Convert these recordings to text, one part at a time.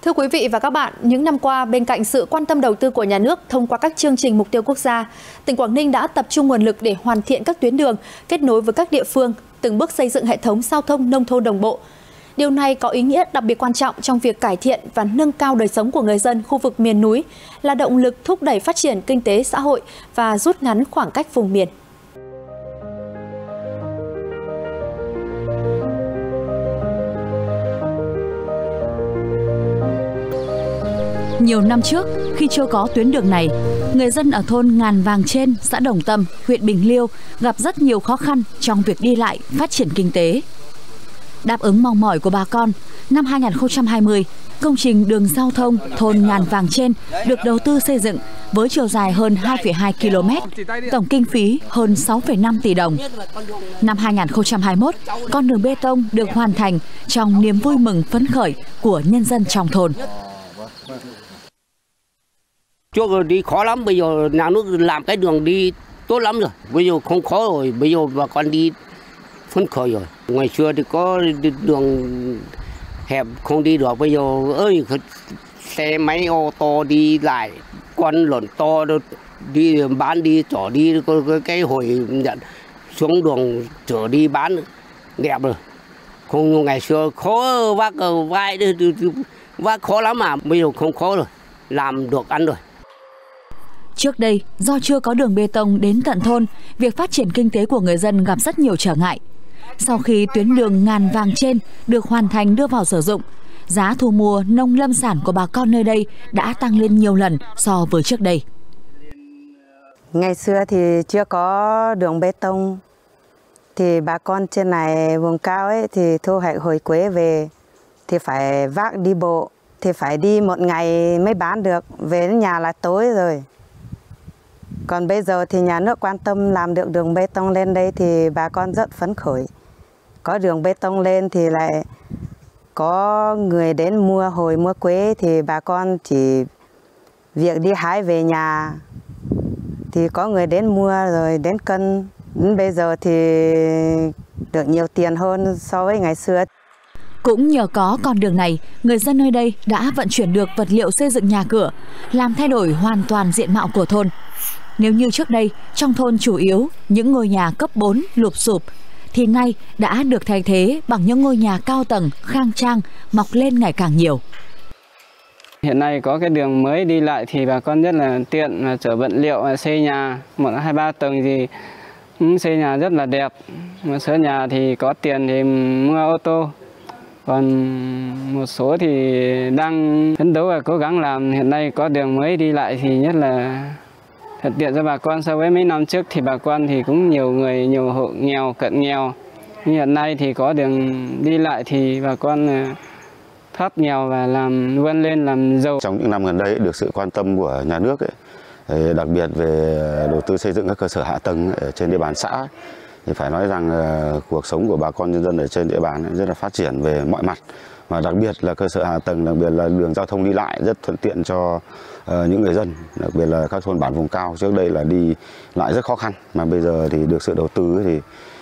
Thưa quý vị và các bạn, những năm qua, bên cạnh sự quan tâm đầu tư của nhà nước thông qua các chương trình mục tiêu quốc gia, tỉnh Quảng Ninh đã tập trung nguồn lực để hoàn thiện các tuyến đường, kết nối với các địa phương, từng bước xây dựng hệ thống giao thông nông thôn đồng bộ. Điều này có ý nghĩa đặc biệt quan trọng trong việc cải thiện và nâng cao đời sống của người dân khu vực miền núi, là động lực thúc đẩy phát triển kinh tế xã hội và rút ngắn khoảng cách vùng miền. Nhiều năm trước, khi chưa có tuyến đường này, người dân ở thôn Ngàn Vàng Trên, xã Đồng Tâm, huyện Bình Liêu gặp rất nhiều khó khăn trong việc đi lại, phát triển kinh tế. Đáp ứng mong mỏi của bà con, năm 2020, công trình đường giao thông thôn Ngàn Vàng Trên được đầu tư xây dựng với chiều dài hơn 2,2 km, tổng kinh phí hơn 6,5 tỷ đồng. Năm 2021, con đường bê tông được hoàn thành trong niềm vui mừng phấn khởi của nhân dân trong thôn. Trước đi khó lắm, bây giờ nhà nước làm cái đường đi tốt lắm rồi. Bây giờ không khó rồi, bây giờ bà con đi phấn khởi rồi. Ngày xưa thì có đường hẹp không đi được, bây giờ ơi xe máy ô tô đi lại, con lợn to đi bán đi chở đi, cái hồi nhận xuống đường chở đi bán đẹp rồi. Không như ngày xưa khó vác vai vác khó lắm mà bây giờ không khó rồi, làm được ăn rồi. Trước đây, do chưa có đường bê tông đến tận thôn, việc phát triển kinh tế của người dân gặp rất nhiều trở ngại. Sau khi tuyến đường Ngàn Vàng Trên được hoàn thành đưa vào sử dụng, giá thu mua nông lâm sản của bà con nơi đây đã tăng lên nhiều lần so với trước đây. Ngày xưa thì chưa có đường bê tông, thì bà con trên này vùng cao ấy thì thu hoạch hồi quế về thì phải vác đi bộ, thì phải đi một ngày mới bán được, về đến nhà là tối rồi. Còn bây giờ thì nhà nước quan tâm làm được đường bê tông lên đây thì bà con rất phấn khởi. Có đường bê tông lên thì lại có người đến mua hồi mua quế, thì bà con chỉ việc đi hái về nhà thì có người đến mua rồi đến cân. Đến bây giờ thì được nhiều tiền hơn so với ngày xưa. Cũng nhờ có con đường này, người dân nơi đây đã vận chuyển được vật liệu xây dựng nhà cửa, làm thay đổi hoàn toàn diện mạo của thôn. Nếu như trước đây, trong thôn chủ yếu những ngôi nhà cấp 4 lụp xụp, thì nay đã được thay thế bằng những ngôi nhà cao tầng, khang trang, mọc lên ngày càng nhiều. Hiện nay có cái đường mới đi lại thì bà con rất là tiện, chở vật liệu, xây nhà 1, 2, 3 tầng thì xây nhà rất là đẹp. Một số nhà thì có tiền thì mua ô tô. Còn một số thì đang phấn đấu và cố gắng làm. Hiện nay có đường mới đi lại thì nhất là thuận tiện cho bà con. So với mấy năm trước thì bà con thì cũng nhiều hộ nghèo, cận nghèo. Nhưng hiện nay thì có đường đi lại thì bà con thoát nghèo và vươn lên làm giàu. Trong những năm gần đây được sự quan tâm của nhà nước đặc biệt về đầu tư xây dựng các cơ sở hạ tầng ở trên địa bàn xã, thì phải nói rằng cuộc sống của bà con nhân dân ở trên địa bàn rất là phát triển về mọi mặt, và đặc biệt là cơ sở hạ tầng, đặc biệt là đường giao thông đi lại rất thuận tiện cho những người dân, đặc biệt là các thôn bản vùng cao. Trước đây là đi lại rất khó khăn, mà bây giờ thì được sự đầu tư thì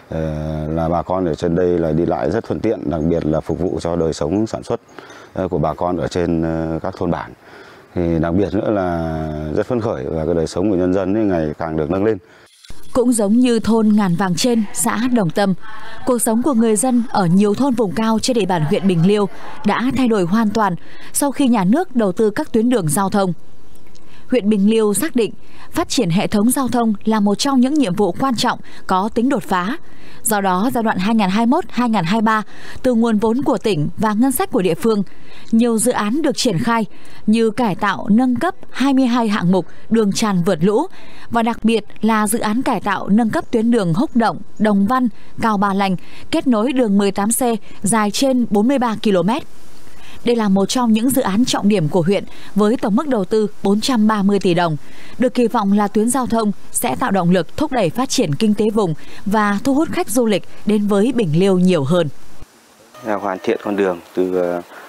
là bà con ở trên đây là đi lại rất thuận tiện, đặc biệt là phục vụ cho đời sống sản xuất của bà con ở trên các thôn bản. Thì đặc biệt nữa là rất phấn khởi, và cái đời sống của nhân dân ngày càng được nâng lên. Cũng giống như thôn Ngàn Vàng Trên, xã Đồng Tâm, cuộc sống của người dân ở nhiều thôn vùng cao trên địa bàn huyện Bình Liêu đã thay đổi hoàn toàn sau khi nhà nước đầu tư các tuyến đường giao thông. Huyện Bình Liêu xác định phát triển hệ thống giao thông là một trong những nhiệm vụ quan trọng có tính đột phá. Do đó, giai đoạn 2021-2023, từ nguồn vốn của tỉnh và ngân sách của địa phương, nhiều dự án được triển khai như cải tạo nâng cấp 22 hạng mục đường tràn vượt lũ, và đặc biệt là dự án cải tạo nâng cấp tuyến đường Húc Động, Đồng Văn, Cao Bà Lành, kết nối đường 18C dài trên 43 km. Đây là một trong những dự án trọng điểm của huyện với tổng mức đầu tư 430 tỷ đồng. Được kỳ vọng là tuyến giao thông sẽ tạo động lực thúc đẩy phát triển kinh tế vùng và thu hút khách du lịch đến với Bình Liêu nhiều hơn. Hoàn thiện con đường từ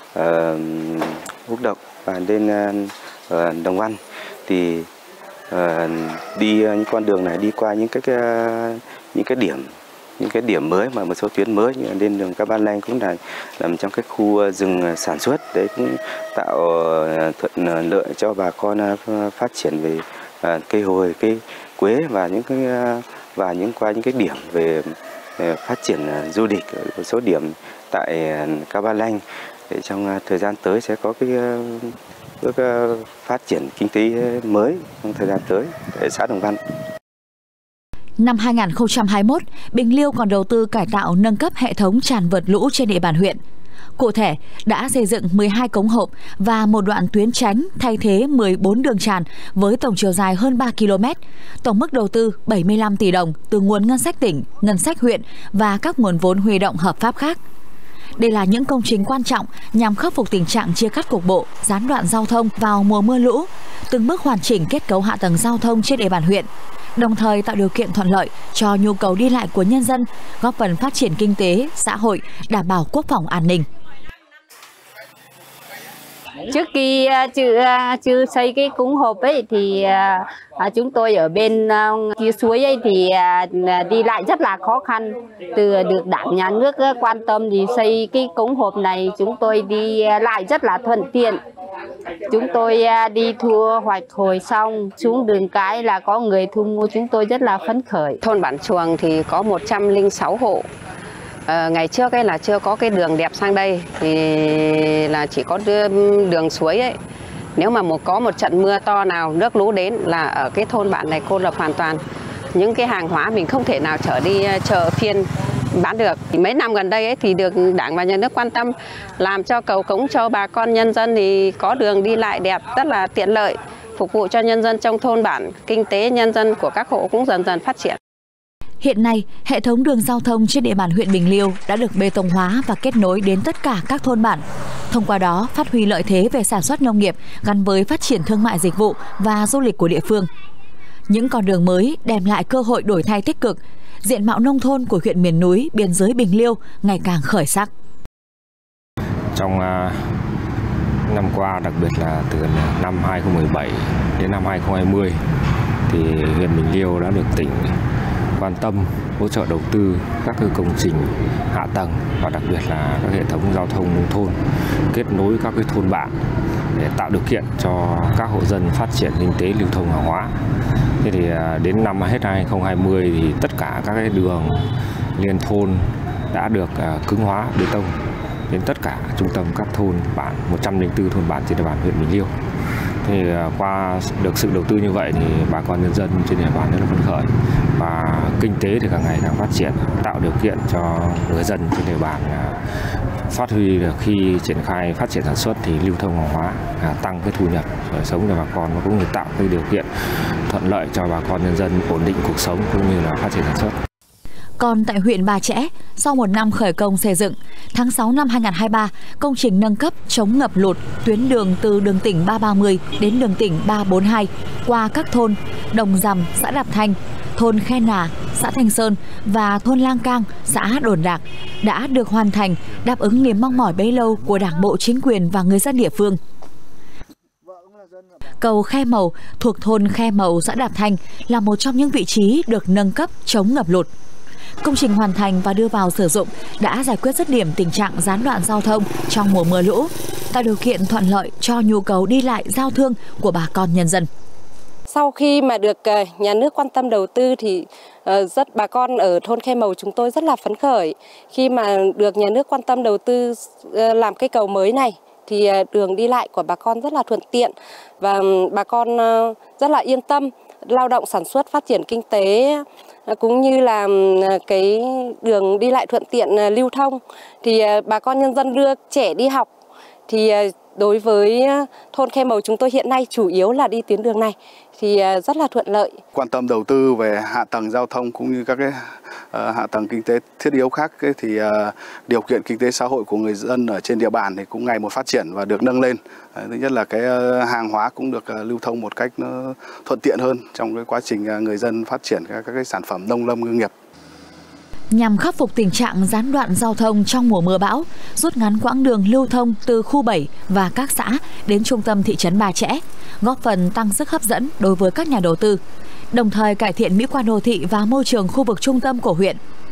Húc Động và đến Đồng Văn thì đi những con đường này đi qua những cái điểm những cái điểm mới mà một số tuyến mới như lên đường Cáp Ba Lanh cũng là nằm trong cái khu rừng sản xuất, đấy cũng tạo thuận lợi cho bà con phát triển về cây hồi, cây quế và qua những cái điểm về phát triển du lịch ở một số điểm tại Cáp Ba Lanh. Để trong thời gian tới sẽ có cái bước phát triển kinh tế mới trong thời gian tới tại xã Đồng Văn. Năm 2021, Bình Liêu còn đầu tư cải tạo nâng cấp hệ thống tràn vượt lũ trên địa bàn huyện. Cụ thể, đã xây dựng 12 cống hộp và một đoạn tuyến tránh thay thế 14 đường tràn với tổng chiều dài hơn 3 km, tổng mức đầu tư 75 tỷ đồng từ nguồn ngân sách tỉnh, ngân sách huyện và các nguồn vốn huy động hợp pháp khác. Đây là những công trình quan trọng nhằm khắc phục tình trạng chia cắt cục bộ, gián đoạn giao thông vào mùa mưa lũ, từng bước hoàn chỉnh kết cấu hạ tầng giao thông trên địa bàn huyện, đồng thời tạo điều kiện thuận lợi cho nhu cầu đi lại của nhân dân, góp phần phát triển kinh tế, xã hội, đảm bảo quốc phòng an ninh. Trước khi chưa xây cái cống hộp ấy thì chúng tôi ở bên kia suối ấy thì đi lại rất là khó khăn. Từ được Đảng, Nhà nước quan tâm thì xây cái cống hộp này chúng tôi đi lại rất là thuận tiện. Chúng tôi đi thu hoạch hồi xong xuống đường cái là có người thu mua, chúng tôi rất là phấn khởi. Thôn Bản Chuồng thì có 106 hộ. Ngày trước ấy là chưa có cái đường đẹp sang đây thì là chỉ có đường suối ấy. Nếu mà có một trận mưa to nào nước lũ đến là ở cái thôn bản này cô lập hoàn toàn. Những cái hàng hóa mình không thể nào chở đi chợ phiên bán được. Mấy năm gần đây ấy thì được Đảng và Nhà nước quan tâm làm cho cầu cống cho bà con nhân dân thì có đường đi lại đẹp, rất là tiện lợi, phục vụ cho nhân dân trong thôn bản. Kinh tế nhân dân của các hộ cũng dần dần phát triển. Hiện nay, hệ thống đường giao thông trên địa bàn huyện Bình Liêu đã được bê tông hóa và kết nối đến tất cả các thôn bản. Thông qua đó, phát huy lợi thế về sản xuất nông nghiệp gắn với phát triển thương mại dịch vụ và du lịch của địa phương. Những con đường mới đem lại cơ hội đổi thay tích cực, diện mạo nông thôn của huyện miền núi biên giới Bình Liêu ngày càng khởi sắc. Trong năm qua, đặc biệt là từ năm 2017 đến năm 2020, thì huyện Bình Liêu đã được tỉnh quan tâm hỗ trợ đầu tư các công trình hạ tầng và đặc biệt là các hệ thống giao thông nông thôn kết nối các cái thôn bản để tạo điều kiện cho các hộ dân phát triển kinh tế lưu thông hàng hóa. Thế thì đến năm hết 2020 thì tất cả các cái đường liên thôn đã được cứng hóa bê tông đến tất cả trung tâm các thôn bản 104 thôn bản trên địa bàn huyện Bình Liêu. Thì qua được sự đầu tư như vậy thì bà con nhân dân trên địa bàn rất là phấn khởi và kinh tế thì càng ngày càng phát triển, tạo điều kiện cho người dân trên địa bàn phát huy được khi triển khai phát triển sản xuất thì lưu thông hàng hóa, tăng cái thu nhập đời sống cho bà con và cũng như tạo cái điều kiện thuận lợi cho bà con nhân dân ổn định cuộc sống cũng như là phát triển sản xuất. Còn tại huyện Ba Chẽ, sau một năm khởi công xây dựng, tháng 6 năm 2023, công trình nâng cấp chống ngập lụt tuyến đường từ đường tỉnh 330 đến đường tỉnh 342 qua các thôn Đồng Rằm, xã Đạp Thanh, thôn Khe Nà, xã Thanh Sơn và thôn Lang Cang, xã Đồn Đạc đã được hoàn thành, đáp ứng niềm mong mỏi bấy lâu của Đảng bộ, chính quyền và người dân địa phương. Cầu Khe Màu thuộc thôn Khe Màu, xã Đạp Thanh là một trong những vị trí được nâng cấp chống ngập lụt. Công trình hoàn thành và đưa vào sử dụng đã giải quyết dứt điểm tình trạng gián đoạn giao thông trong mùa mưa lũ, tạo điều kiện thuận lợi cho nhu cầu đi lại giao thương của bà con nhân dân. Sau khi mà được nhà nước quan tâm đầu tư thì bà con ở thôn Khe Màu chúng tôi rất là phấn khởi khi mà được nhà nước quan tâm đầu tư làm cái cầu mới này. Thì đường đi lại của bà con rất là thuận tiện và bà con rất là yên tâm lao động sản xuất, phát triển kinh tế cũng như là cái đường đi lại thuận tiện lưu thông. Thì bà con nhân dân đưa trẻ đi học thì đối với thôn Khe Màu chúng tôi hiện nay chủ yếu là đi tuyến đường này thì rất là thuận lợi. Quan tâm đầu tư về hạ tầng giao thông cũng như các cái hạ tầng kinh tế thiết yếu khác thì điều kiện kinh tế xã hội của người dân ở trên địa bàn thì cũng ngày một phát triển và được nâng lên. Thứ nhất là cái hàng hóa cũng được lưu thông một cách nó thuận tiện hơn trong cái quá trình người dân phát triển các cái sản phẩm nông lâm ngư nghiệp. Nhằm khắc phục tình trạng gián đoạn giao thông trong mùa mưa bão, rút ngắn quãng đường lưu thông từ khu 7 và các xã đến trung tâm thị trấn Ba Chẽ, góp phần tăng sức hấp dẫn đối với các nhà đầu tư, đồng thời cải thiện mỹ quan đô thị và môi trường khu vực trung tâm của huyện.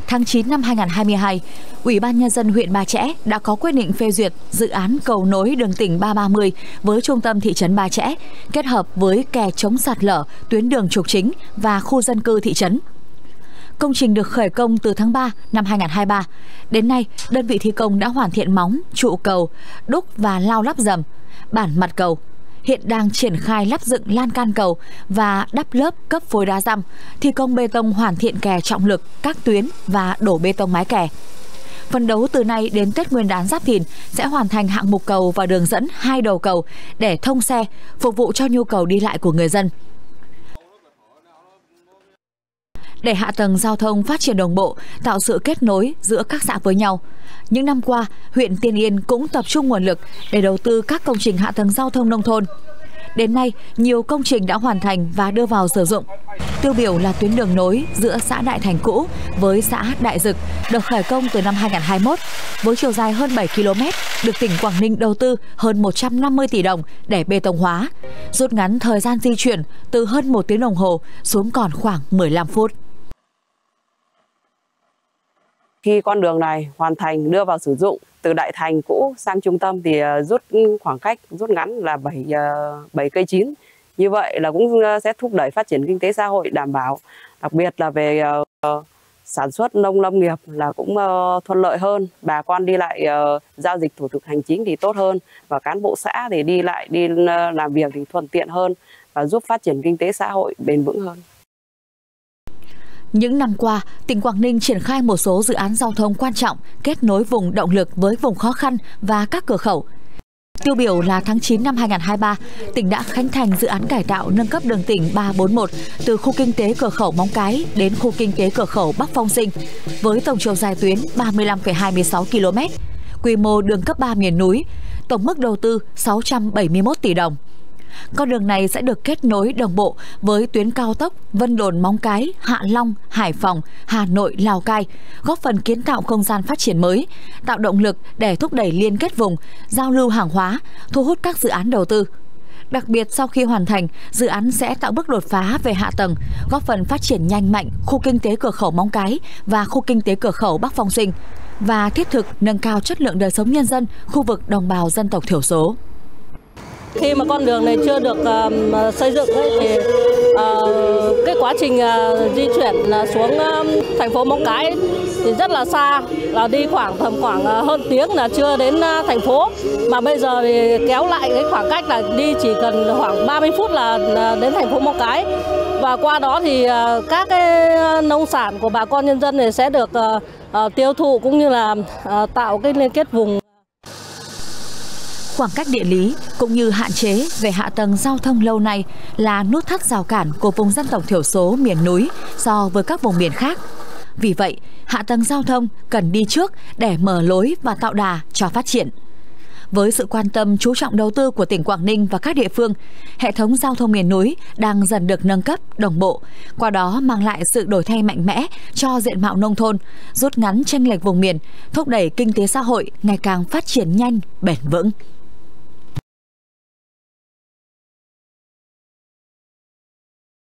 tháng 9 năm 2022, Ủy ban Nhân dân huyện Ba Chẽ đã có quyết định phê duyệt dự án cầu nối đường tỉnh 330 với trung tâm thị trấn Ba Chẽ, kết hợp với kè chống sạt lở, tuyến đường trục chính và khu dân cư thị trấn. Công trình được khởi công từ tháng 3 năm 2023. Đến nay, đơn vị thi công đã hoàn thiện móng, trụ cầu, đúc và lau lắp dầm, bản mặt cầu. Hiện đang triển khai lắp dựng lan can cầu và đắp lớp cấp phối đá răm, thi công bê tông hoàn thiện kè trọng lực, các tuyến và đổ bê tông mái kè. Phấn đấu từ nay đến Tết Nguyên đán Giáp Thìn sẽ hoàn thành hạng mục cầu và đường dẫn 2 đầu cầu để thông xe, phục vụ cho nhu cầu đi lại của người dân. Để hạ tầng giao thông phát triển đồng bộ, tạo sự kết nối giữa các xã với nhau, những năm qua, huyện Tiên Yên cũng tập trung nguồn lực để đầu tư các công trình hạ tầng giao thông nông thôn. Đến nay, nhiều công trình đã hoàn thành và đưa vào sử dụng. Tiêu biểu là tuyến đường nối giữa xã Đại Thành cũ với xã Đại Dực được khởi công từ năm 2021 với chiều dài hơn 7 km, được tỉnh Quảng Ninh đầu tư hơn 150 tỷ đồng để bê tông hóa, rút ngắn thời gian di chuyển từ hơn 1 tiếng đồng hồ xuống còn khoảng 15 phút. Khi con đường này hoàn thành đưa vào sử dụng từ Đại Thành cũ sang trung tâm thì rút khoảng cách rút ngắn là 7 cây 9. Như vậy là cũng sẽ thúc đẩy phát triển kinh tế xã hội, đảm bảo đặc biệt là về sản xuất nông lâm nghiệp là cũng thuận lợi hơn, bà con đi lại giao dịch thủ tục hành chính thì tốt hơn và cán bộ xã thì đi làm việc thì thuận tiện hơn và giúp phát triển kinh tế xã hội bền vững hơn. Những năm qua, tỉnh Quảng Ninh triển khai một số dự án giao thông quan trọng kết nối vùng động lực với vùng khó khăn và các cửa khẩu. Tiêu biểu là tháng 9 năm 2023, tỉnh đã khánh thành dự án cải tạo nâng cấp đường tỉnh 341 từ khu kinh tế cửa khẩu Móng Cái đến khu kinh tế cửa khẩu Bắc Phong Sinh với tổng chiều dài tuyến 35,26 km, quy mô đường cấp 3 miền núi, tổng mức đầu tư 671 tỷ đồng. Con đường này sẽ được kết nối đồng bộ với tuyến cao tốc Vân Đồn Móng Cái, Hạ Long, Hải Phòng, Hà Nội, Lào Cai, góp phần kiến tạo không gian phát triển mới, tạo động lực để thúc đẩy liên kết vùng, giao lưu hàng hóa, thu hút các dự án đầu tư. Đặc biệt sau khi hoàn thành, dự án sẽ tạo bước đột phá về hạ tầng, góp phần phát triển nhanh mạnh khu kinh tế cửa khẩu Móng Cái và khu kinh tế cửa khẩu Bắc Phong Sinh và thiết thực nâng cao chất lượng đời sống nhân dân khu vực đồng bào dân tộc thiểu số. Khi mà con đường này chưa được xây dựng thì cái quá trình di chuyển xuống thành phố Móng Cái thì rất là xa, là đi khoảng hơn tiếng là chưa đến thành phố, mà bây giờ thì kéo lại cái khoảng cách là đi chỉ cần khoảng 30 phút là đến thành phố Móng Cái, và qua đó thì các cái nông sản của bà con nhân dân này sẽ được tiêu thụ cũng như là tạo cái liên kết vùng. Khoảng cách địa lý cũng như hạn chế về hạ tầng giao thông lâu nay là nút thắt rào cản của vùng dân tộc thiểu số miền núi so với các vùng miền khác. Vì vậy, hạ tầng giao thông cần đi trước để mở lối và tạo đà cho phát triển. Với sự quan tâm chú trọng đầu tư của tỉnh Quảng Ninh và các địa phương, hệ thống giao thông miền núi đang dần được nâng cấp, đồng bộ, qua đó mang lại sự đổi thay mạnh mẽ cho diện mạo nông thôn, rút ngắn chênh lệch vùng miền, thúc đẩy kinh tế xã hội ngày càng phát triển nhanh, bền vững.